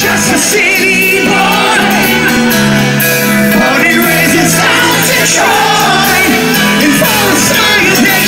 just a city boy, born and raised in South Detroit, and for the sun is